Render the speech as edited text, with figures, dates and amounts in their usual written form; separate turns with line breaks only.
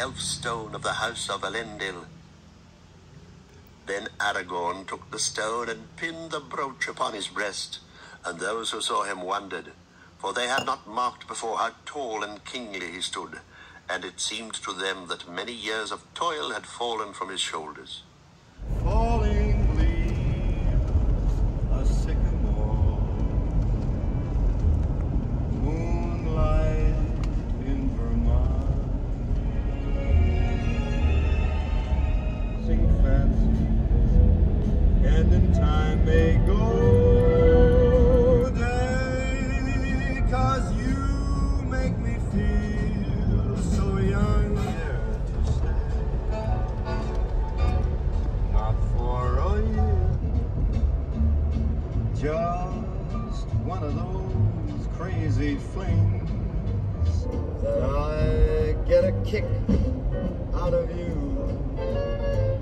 elf stone of the house of Elendil. Then Aragorn took the stone and pinned the brooch upon his breast, and those who saw him wondered, for they had not marked before how tall and kingly he stood, and it seemed to them that many years of toil had fallen from his shoulders.
Falling leaves, a sycamore, moonlight in Vermont, sing fancy, and in time may go day, 'cause you make me feel so young here to stay. Not for a year, just one of those crazy flings that I get a kick out of you.